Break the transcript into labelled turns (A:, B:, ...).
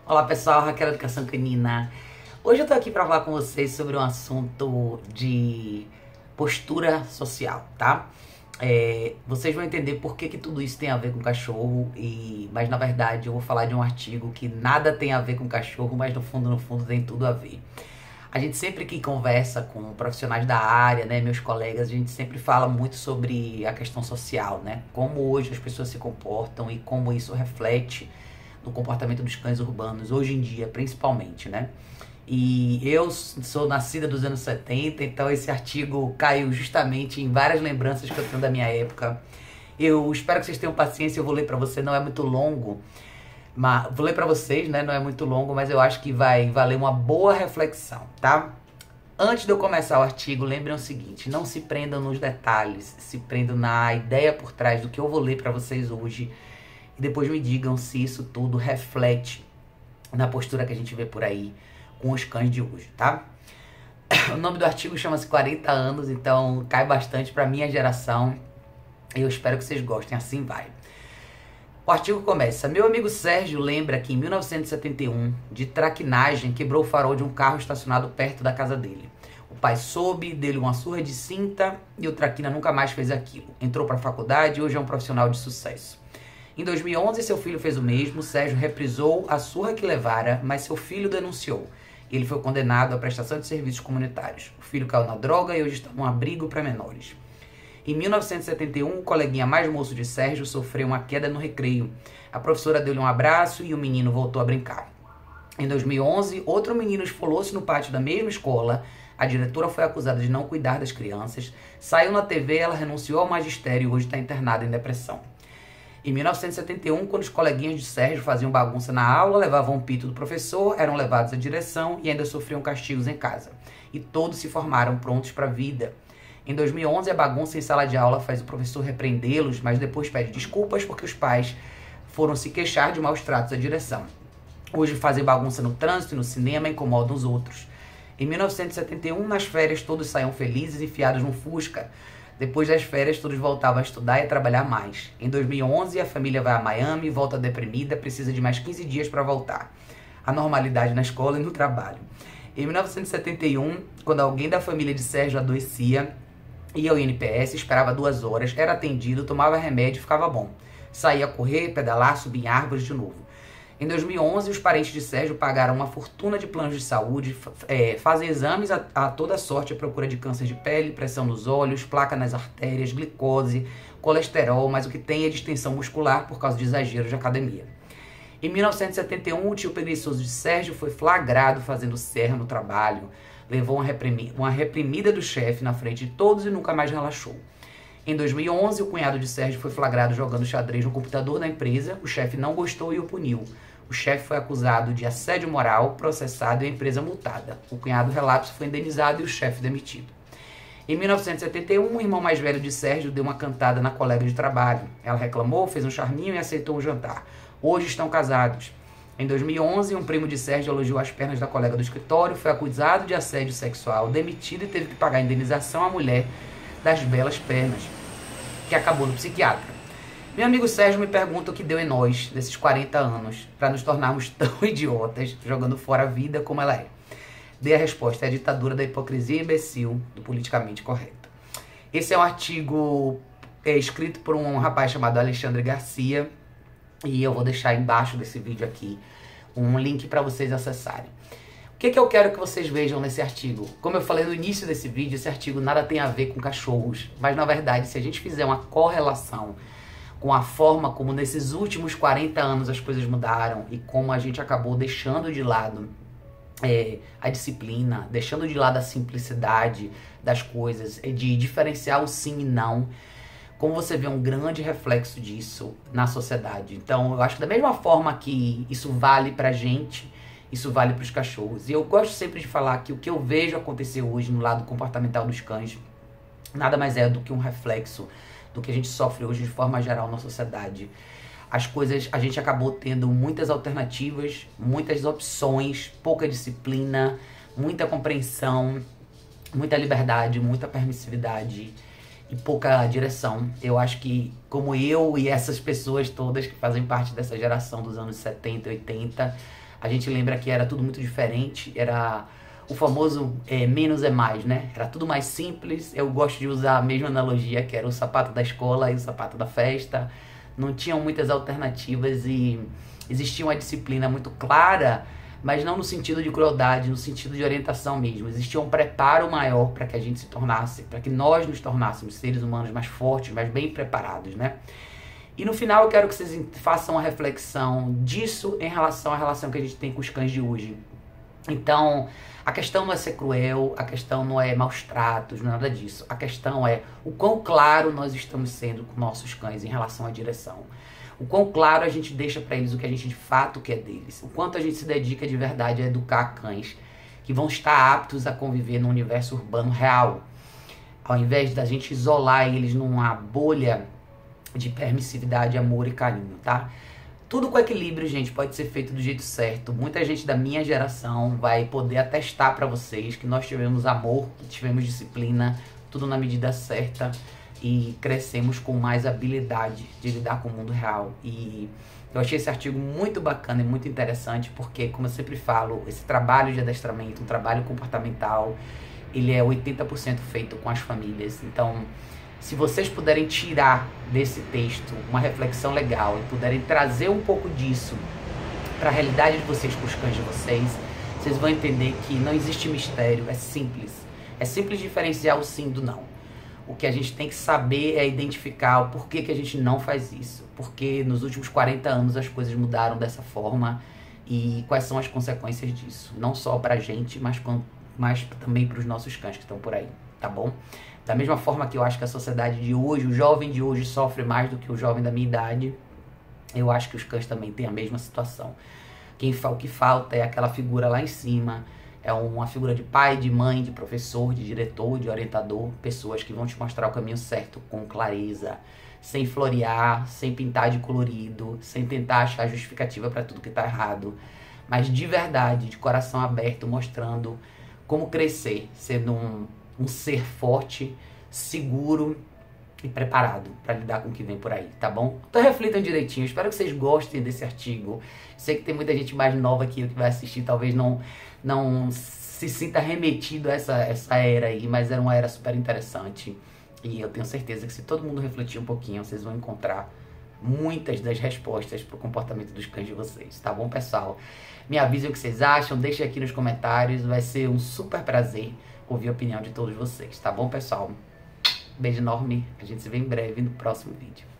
A: Olá pessoal, Raquel Educação Canina. Hoje eu tô aqui para falar com vocês sobre um assunto de postura social, tá? Vocês vão entender por que tudo isso tem a ver com cachorro, mas na verdade eu vou falar de um artigo que nada tem a ver com cachorro, mas no fundo tem tudo a ver. A gente sempre que conversa com profissionais da área, né, meus colegas, a gente sempre fala muito sobre a questão social, né? Como hoje as pessoas se comportam e como isso reflete no comportamento dos cães urbanos, hoje em dia, principalmente, né? E eu sou nascida dos anos 70, então esse artigo caiu justamente em várias lembranças que eu tenho da minha época. Eu espero que vocês tenham paciência, eu vou ler pra você, não é muito longo, mas vou ler pra vocês, né? Não é muito longo, mas eu acho que vai valer uma boa reflexão, tá? Antes de eu começar o artigo, lembrem o seguinte, não se prendam nos detalhes, se prendam na ideia por trás do que eu vou ler pra vocês hoje. E depois me digam se isso tudo reflete na postura que a gente vê por aí com os cães de hoje, tá? O nome do artigo chama-se 40 anos, então cai bastante pra minha geração. E eu espero que vocês gostem, assim vai. O artigo começa. Meu amigo Sérgio lembra que em 1971, de traquinagem, quebrou o farol de um carro estacionado perto da casa dele. O pai soube, deu-lhe uma surra de cinta e o traquina nunca mais fez aquilo. Entrou pra faculdade e hoje é um profissional de sucesso. Em 2011, seu filho fez o mesmo. Sérgio reprisou a surra que levara, mas seu filho denunciou. Ele foi condenado à prestação de serviços comunitários. O filho caiu na droga e hoje está num abrigo para menores. Em 1971, o coleguinha mais moço de Sérgio sofreu uma queda no recreio. A professora deu-lhe um abraço e o menino voltou a brincar. Em 2011, outro menino esfolou-se no pátio da mesma escola. A diretora foi acusada de não cuidar das crianças. Saiu na TV, ela renunciou ao magistério e hoje está internada em depressão. Em 1971, quando os coleguinhas de Sérgio faziam bagunça na aula, levavam o pito do professor, eram levados à direção e ainda sofriam castigos em casa. E todos se formaram prontos para a vida. Em 2011, a bagunça em sala de aula faz o professor repreendê-los, mas depois pede desculpas porque os pais foram se queixar de maus tratos à direção. Hoje fazem bagunça no trânsito e no cinema, incomodam os outros. Em 1971, nas férias, todos saíam felizes enfiados num Fusca. Depois das férias, todos voltavam a estudar e a trabalhar mais. Em 2011, a família vai a Miami, volta deprimida, precisa de mais 15 dias para voltar. A normalidade na escola e no trabalho. Em 1971, quando alguém da família de Sérgio adoecia, ia ao INPS, esperava 2 horas, era atendido, tomava remédio e ficava bom. Saía a correr, pedalar, subir em árvores de novo. Em 2011, os parentes de Sérgio pagaram uma fortuna de planos de saúde, fazem exames a toda sorte à procura de câncer de pele, pressão nos olhos, placa nas artérias, glicose, colesterol, mas o que tem é distensão muscular por causa de exageros de academia. Em 1971, o tio preguiçoso de Sérgio foi flagrado fazendo serra no trabalho, levou uma reprimida do chefe na frente de todos e nunca mais relaxou. Em 2011, o cunhado de Sérgio foi flagrado jogando xadrez no computador da empresa, o chefe não gostou e o puniu. O chefe foi acusado de assédio moral, processado e a empresa multada. O cunhado relapso foi indenizado e o chefe demitido. Em 1971, o irmão mais velho de Sérgio deu uma cantada na colega de trabalho. Ela reclamou, fez um charminho e aceitou o jantar. Hoje estão casados. Em 2011, um primo de Sérgio elogiou as pernas da colega do escritório, foi acusado de assédio sexual, demitido e teve que pagar indenização à mulher das belas pernas, que acabou no psiquiatra. Meu amigo Sérgio me pergunta o que deu em nós, nesses 40 anos, para nos tornarmos tão idiotas, jogando fora a vida como ela é. Dei a resposta, é a ditadura da hipocrisia imbecil, do politicamente correto. Esse é um artigo escrito por um rapaz chamado Alexandre Garcia, e eu vou deixar embaixo desse vídeo aqui um link para vocês acessarem. O que eu quero que vocês vejam nesse artigo? Como eu falei no início desse vídeo, esse artigo nada tem a ver com cachorros, mas na verdade, se a gente fizer uma correlação com a forma como nesses últimos 40 anos as coisas mudaram e como a gente acabou deixando de lado a disciplina, deixando de lado a simplicidade das coisas, de diferenciar o sim e não, como você vê um grande reflexo disso na sociedade. Então, eu acho que da mesma forma que isso vale pra gente, isso vale para os cachorros. E eu gosto sempre de falar que o que eu vejo acontecer hoje no lado comportamental dos cães nada mais é do que um reflexo do que a gente sofre hoje de forma geral na sociedade. As coisas, a gente acabou tendo muitas alternativas, muitas opções, pouca disciplina, muita compreensão, muita liberdade, muita permissividade e pouca direção. Eu acho que, como eu e essas pessoas todas que fazem parte dessa geração dos anos 70, 80, a gente lembra que era tudo muito diferente, era o famoso menos é mais, né? Era tudo mais simples. Eu gosto de usar a mesma analogia, que era o sapato da escola e o sapato da festa. Não tinham muitas alternativas e existia uma disciplina muito clara, mas não no sentido de crueldade, no sentido de orientação mesmo. Existia um preparo maior para que a gente se tornasse, para que nós nos tornássemos seres humanos mais fortes, mais bem preparados, né? E no final eu quero que vocês façam uma reflexão disso em relação à relação que a gente tem com os cães de hoje. Então, a questão não é ser cruel, a questão não é maus tratos, não é nada disso. A questão é o quão claro nós estamos sendo com nossos cães em relação à direção. O quão claro a gente deixa para eles o que a gente de fato quer deles. O quanto a gente se dedica de verdade a educar cães que vão estar aptos a conviver no universo urbano real. Ao invés da gente isolar eles numa bolha de permissividade, amor e carinho, tá? Tudo com equilíbrio, gente, pode ser feito do jeito certo. Muita gente da minha geração vai poder atestar para vocês que nós tivemos amor, que tivemos disciplina, tudo na medida certa e crescemos com mais habilidade de lidar com o mundo real. E eu achei esse artigo muito bacana e muito interessante porque, como eu sempre falo, esse trabalho de adestramento, um trabalho comportamental, ele é 80% feito com as famílias. Então, se vocês puderem tirar desse texto uma reflexão legal e puderem trazer um pouco disso para a realidade de vocês com os cães de vocês, vocês vão entender que não existe mistério, é simples. É simples diferenciar o sim do não. O que a gente tem que saber é identificar o porquê que a gente não faz isso. Porque nos últimos 40 anos as coisas mudaram dessa forma e quais são as consequências disso. Não só pra gente, mas também para os nossos cães que estão por aí, tá bom? Da mesma forma que eu acho que a sociedade de hoje, o jovem de hoje sofre mais do que o jovem da minha idade, eu acho que os cães também têm a mesma situação. O que falta é aquela figura lá em cima, é uma figura de pai, de mãe, de professor, de diretor, de orientador, pessoas que vão te mostrar o caminho certo com clareza, sem florear, sem pintar de colorido, sem tentar achar justificativa para tudo que tá errado, mas de verdade, de coração aberto, mostrando como crescer, sendo um ser forte, seguro e preparado para lidar com o que vem por aí, tá bom? Então reflitam direitinho, espero que vocês gostem desse artigo. Sei que tem muita gente mais nova aqui que vai assistir, talvez não se sinta remetido a essa era aí, mas era uma era super interessante. E eu tenho certeza que se todo mundo refletir um pouquinho, vocês vão encontrar muitas das respostas para o comportamento dos cães de vocês, tá bom, pessoal? Me avisem o que vocês acham, deixem aqui nos comentários, vai ser um super prazer ouvir a opinião de todos vocês, tá bom, pessoal? Beijo enorme, a gente se vê em breve no próximo vídeo.